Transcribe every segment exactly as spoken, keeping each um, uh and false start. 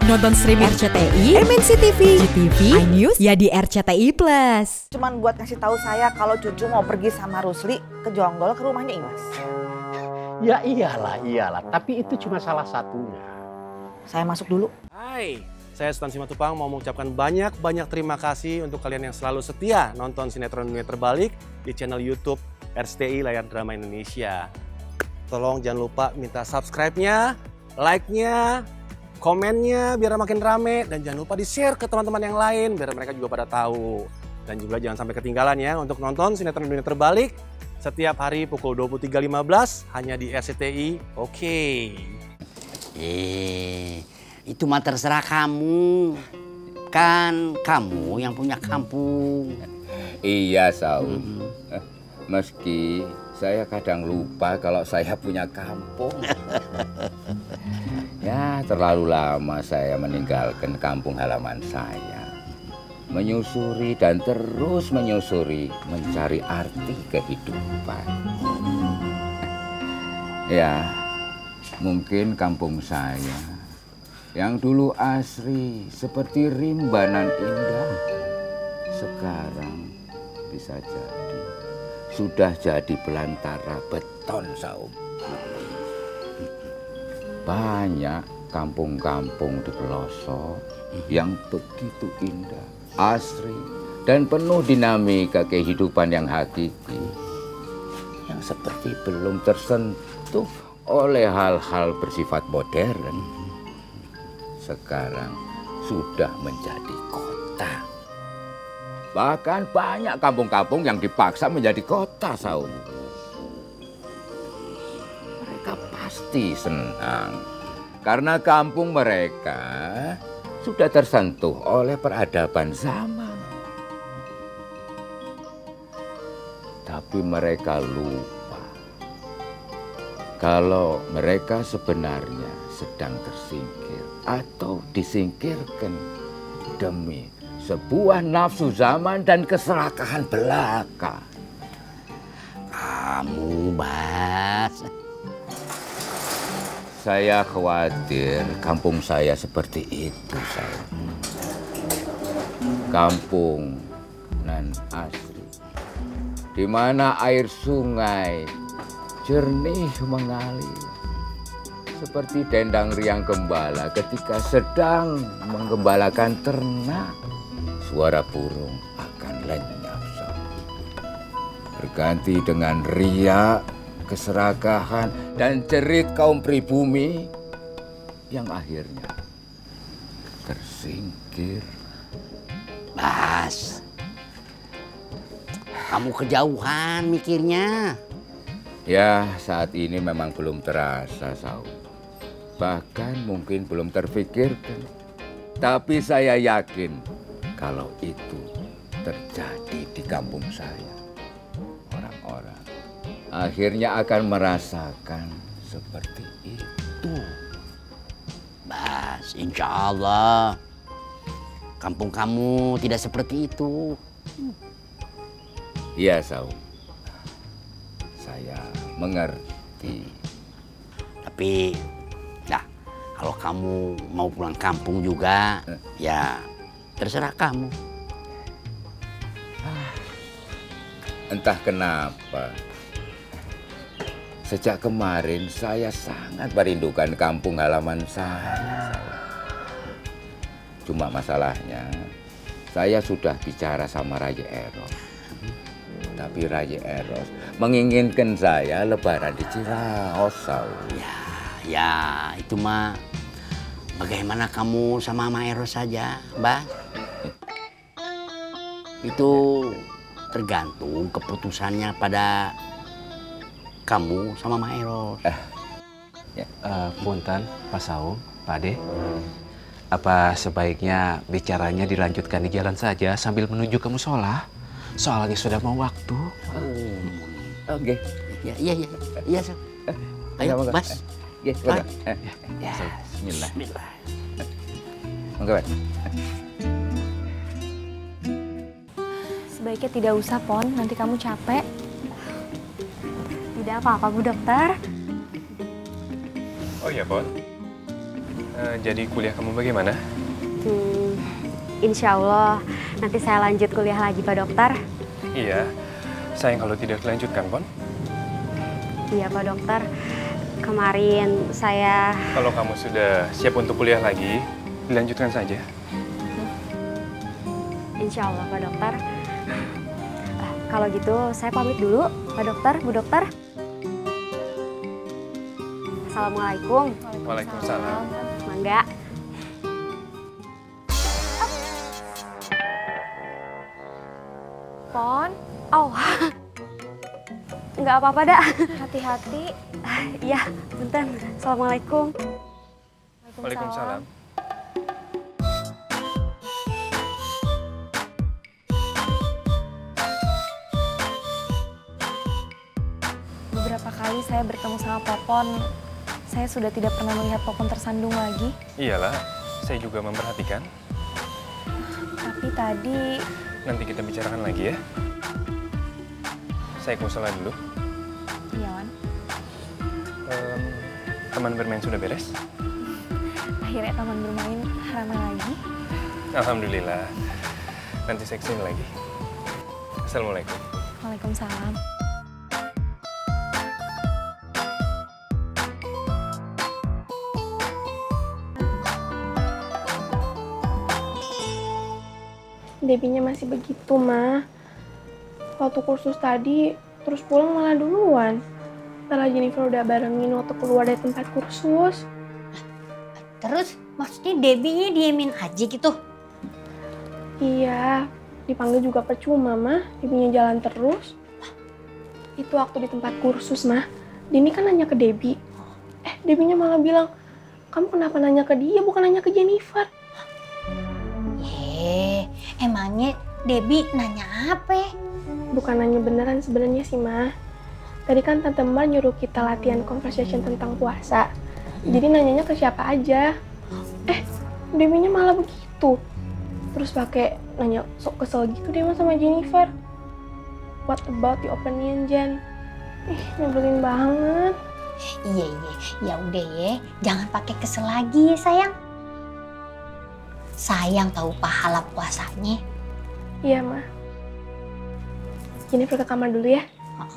Nonton streaming R C T I, M N C T V, G T V, iNews, ya di R C T I Plus. Cuman buat ngasih tahu saya kalau Cucu mau pergi sama Rusli ke Jonggol ke rumahnya Imas. Ya iyalah, iyalah. Tapi itu cuma salah satunya. Saya masuk dulu. Hai, saya Sultan Simatupang mau mengucapkan banyak-banyak terima kasih untuk kalian yang selalu setia nonton sinetron Dunia Terbalik di channel YouTube R C T I Layar Drama Indonesia. Tolong jangan lupa minta subscribe-nya, like-nya, komennya biar makin rame, dan jangan lupa di-share ke teman-teman yang lain biar mereka juga pada tahu. Dan juga jangan sampai ketinggalan ya untuk nonton sinetron Dunia Terbalik setiap hari pukul dua puluh tiga lima belas hanya di R C T I. Oke. Eh, itu mah terserah kamu. Kan kamu yang punya kampung. Iya, Saum. Mm-hmm. Meski saya kadang lupa kalau saya punya kampung. Ya, terlalu lama saya meninggalkan kampung halaman saya. Menyusuri dan terus menyusuri, mencari arti kehidupan. Ya, mungkin kampung saya yang dulu asri seperti rimbanan indah, sekarang bisa jadi sudah jadi belantara beton, Saum. Banyak kampung-kampung di pelosok yang begitu indah, asri, dan penuh dinamika kehidupan yang hakiki, yang seperti belum tersentuh oleh hal-hal bersifat modern. Sekarang sudah menjadi kota. Bahkan banyak kampung-kampung yang dipaksa menjadi kota, Saum. Mereka pasti senang karena kampung mereka sudah tersentuh oleh peradaban zaman. Tapi mereka lupa kalau mereka sebenarnya sedang tersingkir atau disingkirkan demi sebuah nafsu zaman dan keserakahan belaka. Kamu, Bas. Saya khawatir kampung saya seperti itu, saya. Kampung nan asri, di mana air sungai jernih mengalir, seperti dendang riang gembala ketika sedang menggembalakan ternak. Suara burung akan lenyap, berganti dengan riak, keserakahan, dan cerit kaum pribumi yang akhirnya tersingkir. Bas, kamu kejauhan mikirnya. Ya, saat ini memang belum terasa, Saum. Bahkan mungkin belum terfikirkan. Tapi saya yakin kalau itu terjadi di kampung saya, orang-orang akhirnya akan merasakan seperti itu. Bas, insya Allah kampung kamu tidak seperti itu. Iya, Saum. Saya mengerti. Tapi, nah, kalau kamu mau pulang kampung juga, eh. ya terserah kamu. Entah kenapa, sejak kemarin saya sangat merindukan kampung halaman saya. Cuma masalahnya, saya sudah bicara sama Raja Eros. Tapi Raja Eros menginginkan saya lebaran di Ciraos, Saum. Ya, ya itu mah bagaimana kamu sama Mama Eros saja, Mbak. Itu tergantung keputusannya pada kamu sama Mama Eros. Eh, ya. Uh, Punten, Pak Saum, Pak Ade. Apa sebaiknya bicaranya dilanjutkan di jalan saja sambil menuju ke musola? Soalnya sudah mau waktu. Oh, oke. Okay. Ya, iya, iya, iya, Sam. Ayo, Mas. Ya, ya. Bismillah. Bismillah. Monggo, Pak. Sebaiknya tidak usah, Pon. Nanti kamu capek. Tidak apa-apa, Bu Dokter. Oh iya, Pon. Uh, jadi kuliah kamu bagaimana? Hmm, insya Allah nanti saya lanjut kuliah lagi Pak Dokter. Iya, sayang kalau tidak dilanjutkan, Pon. Iya Pak Dokter, kemarin saya... Kalau kamu sudah siap untuk kuliah lagi, dilanjutkan saja. Insya Allah Pak Dokter. Ah, kalau gitu saya pamit dulu Pak Dokter, Bu Dokter. Assalamualaikum. Waalaikumsalam. Mangga. Pon, Oh, nggak apa-apa dak. hati-hati. Iya, bentar. Assalamualaikum. Waalaikumsalam. Beberapa kali saya bertemu sama Popon, saya sudah tidak pernah melihat Popon tersandung lagi. Iyalah, saya juga memperhatikan. Tapi tadi... Nanti kita bicarakan lagi ya. Saya ke musola dulu. Iya, Wan. Um, teman bermain sudah beres? Akhirnya taman bermain ramai lagi. Alhamdulillah. Nanti saya kesini lagi. Assalamualaikum. Waalaikumsalam. Debbie-nya masih begitu, Ma. Waktu kursus tadi, terus pulang malah duluan. Setelah Jennifer udah barengin waktu keluar dari tempat kursus. Terus, maksudnya Debbie-nya diemin aja gitu? Iya, dipanggil juga percuma, Ma. Debbie-nya jalan terus. Itu waktu di tempat kursus, Ma. Dini kan nanya ke Debbie. Eh, Debbie-nya malah bilang, kamu kenapa nanya ke dia, bukan nanya ke Jennifer? Eh, emangnya Debbie nanya apa? Bukan nanya beneran sebenarnya sih, Ma. Tadi kan Tante Mar nyuruh kita latihan conversation tentang puasa. Jadi nanyanya ke siapa aja. Eh, Debbie-nya malah begitu. Terus pakai nanya sok kesel gitu deh sama Jennifer. What about the opinion, Jen? Ih, nyebelin banget. Iya, iya. Ya udah ya, jangan pakai kesel lagi ya, sayang. Sayang tahu pahala puasanya. Iya, Ma. Jennifer ke kamar dulu ya.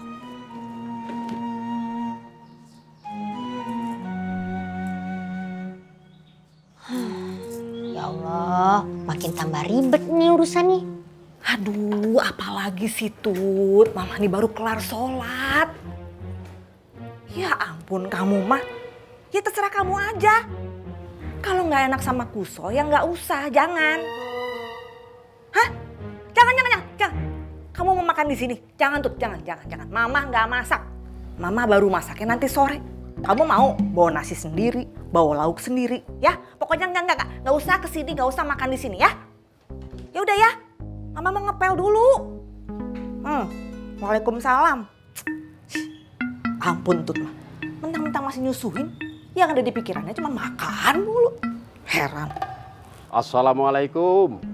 Ya Allah, makin tambah ribet nih urusan nih. Aduh, apalagi sih Tut, Mama nih baru kelar sholat. Ya ampun kamu mah, ya terserah kamu aja. Kalau nggak enak sama Kuso ya nggak usah, jangan. Hah? Jangan, jangan, jangan, jangan. Kamu mau makan di sini? Jangan Tut, jangan, jangan, jangan. Mama nggak masak. Mama baru masaknya nanti sore. Kamu mau bawa nasi sendiri, bawa lauk sendiri, ya? Pokoknya nggak, nggak, nggak, nggak usah kesini, nggak usah makan di sini, ya? Ya udah ya, Mama mau ngepel dulu. Hmm, Waalaikumsalam. Ampun Tut mah, mentang-mentang masih nyusuin, yang ada di pikirannya cuma makan mulu. Heran. Assalamualaikum.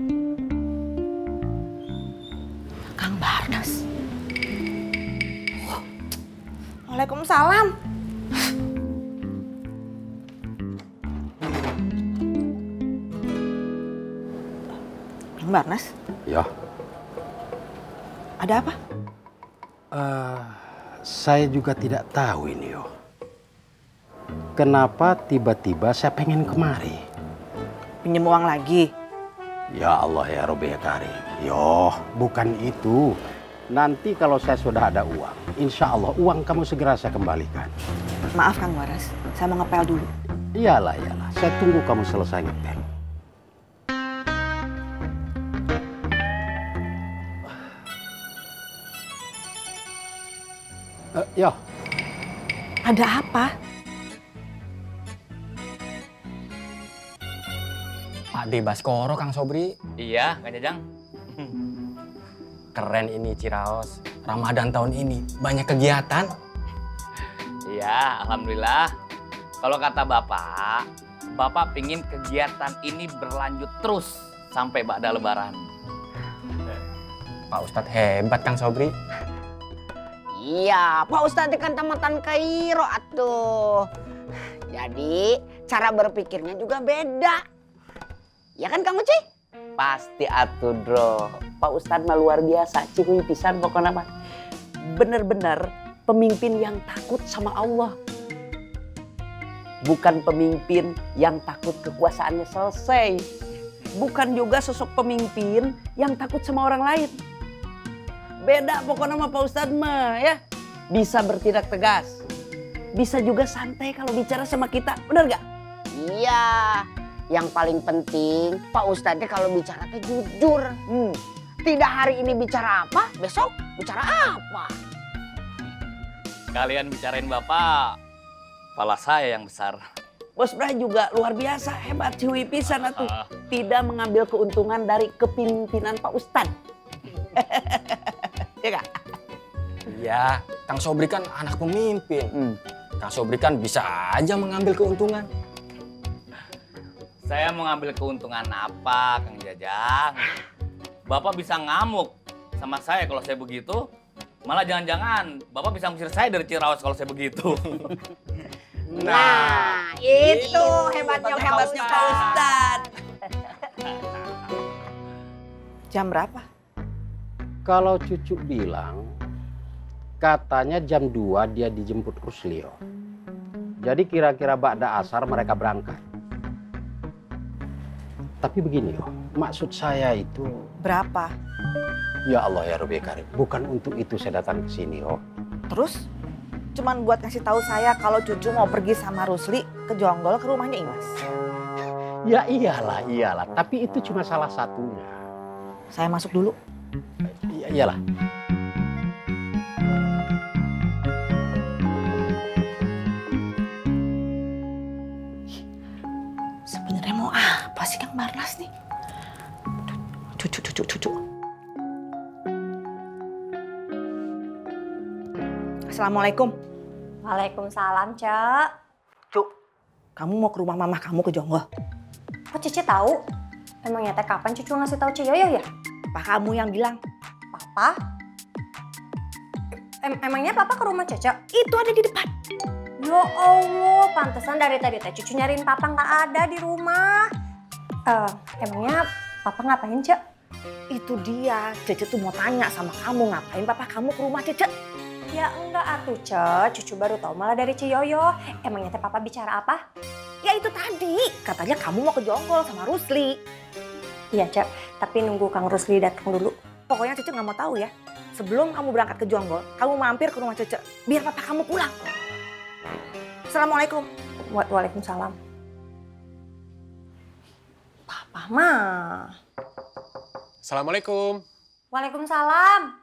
Kang Barnas. Oh, Waalaikumsalam. Kang Barnas? Ya. Ada apa? Uh, saya juga tidak tahu ini, yo. Kenapa tiba-tiba saya pengen kemari? Pinjem uang lagi? Ya Allah ya Robbi ya Karim. Yo, bukan itu. Nanti kalau saya sudah ada uang, insya Allah uang kamu segera saya kembalikan. Maaf Kang Waras, saya mau ngepel dulu. Iyalah, iyalah. Saya tunggu kamu selesai ngepel. Uh, yo. Ada apa? Pak De Baskoro, Kang Sobri. Iya, Kang Jajang. Keren ini Ciraos. Ramadan tahun ini banyak kegiatan. Iya, alhamdulillah. Kalau kata Bapak, Bapak pingin kegiatan ini berlanjut terus sampai ba'da Lebaran. Pak Ustadz hebat, Kang Sobri. Iya, Pak Ustadz kan tamatan Kairo atuh. Jadi cara berpikirnya juga beda. Ya kan Kang Uci? Pasti atuh, Dro. Pak Ustadz mah luar biasa, cihuy pisan pokoknya mah. Bener-bener pemimpin yang takut sama Allah. Bukan pemimpin yang takut kekuasaannya selesai. Bukan juga sosok pemimpin yang takut sama orang lain. Beda pokoknya sama Pak Ustadz mah ya. Bisa bertindak tegas. Bisa juga santai kalau bicara sama kita. Bener gak? Iya. Yang paling penting Pak Ustadznya kalau bicara teh jujur. Hmm. Tidak hari ini bicara apa, besok bicara apa. Kalian bicarain Bapak, kepala saya yang besar. Bos Bray juga luar biasa, hebat cihuy pisan atuh. Tidak mengambil keuntungan dari kepemimpinan Pak Ustadz. Iya gak? Iya, Kang Sobri kan anak pemimpin. Hmm. Kang Sobri kan bisa aja mengambil keuntungan. Saya mau ngambil keuntungan apa, Kang Jajang? Bapak bisa ngamuk sama saya kalau saya begitu. Malah jangan-jangan Bapak bisa ngusir saya dari Ciraos kalau saya begitu. Nah, itu hebatnya hebatnya Pak Ustadz. Jam berapa? Kalau cucu bilang, katanya jam dua dia dijemput Ruslio. Jadi kira-kira ba'da asar mereka berangkat. Tapi begini loh, maksud saya itu... Berapa? Ya Allah ya Rabbi Karim, bukan untuk itu saya datang ke sini, oh. Terus? Cuman buat ngasih tahu saya kalau cucu mau pergi sama Rusli ke Jonggol ke rumahnya Imas. Ya iyalah, iyalah. Tapi itu cuma salah satunya. Saya masuk dulu. Iya, iyalah. Sebenarnya mau apa sih Kang Barnas nih? Cucu, cucu, cucu. Assalamualaikum. Waalaikumsalam, Cek. Cuk, kamu mau ke rumah mamah kamu ke Jonggol? Kok Cici tahu? Emangnya teh kapan Cucu ngasih tahu Ciyoyo ya? Pak kamu yang bilang. Papa? Em emangnya Papa ke rumah Cece? Itu ada di depan. Ya Allah, pantesan dari tadi teh Cucu nyariin Papa nggak ada di rumah. Uh, emangnya Papa ngapain, Cek? Itu dia, Cece tuh mau tanya sama kamu ngapain Papa kamu ke rumah Cece? Ya enggak atuh, Cek. Cucu baru tahu malah dari Ciyoyo. Emangnya teh Papa bicara apa? Ya itu tadi, katanya kamu mau ke Jonggol sama Rusli. Iya, Cek. Tapi nunggu Kang Rusli datang dulu. Pokoknya Cece nggak mau tahu ya. Sebelum kamu berangkat ke Jonggol, kamu mampir ke rumah Cece. Biar Papa kamu pulang. Assalamualaikum. Wa Waalaikumsalam. Papa mah. Assalamualaikum. Waalaikumsalam.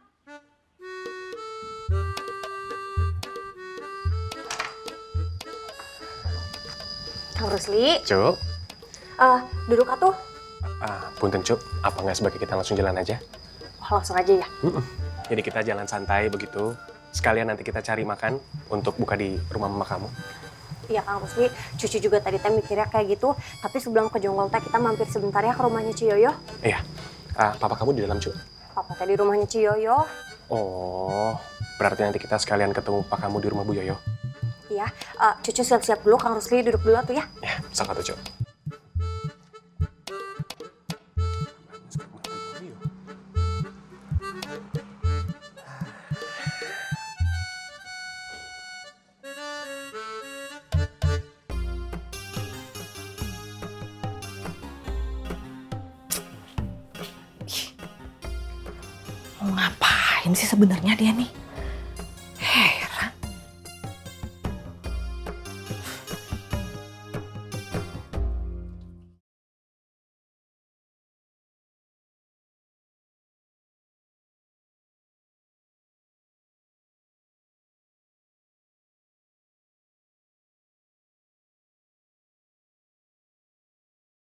Kang Rusli. Cuk. Uh, duduk atuh. Ah, punten Cuk, apa nggak sebaiknya kita langsung jalan aja? Oh, langsung aja ya? Mm-mm. Jadi kita jalan santai begitu. Sekalian nanti kita cari makan untuk buka di rumah mama kamu. Iya Kang Rusli, Cucu juga tadi teh mikirnya kayak gitu. Tapi sebelum ke Jonggol teh kita mampir sebentar ya ke rumahnya Ciyoyo. Iya, uh, papa kamu di dalam Cuk. Papa teh di rumahnya Ciyoyo. Oh, berarti nanti kita sekalian ketemu papa kamu di rumah Bu Yoyo. Iya, uh, Cucu siap-siap dulu, Kang Rusli duduk dulu tuh ya. Ya, sok atuh Cuk. Mau ngapain sih sebenarnya dia nih?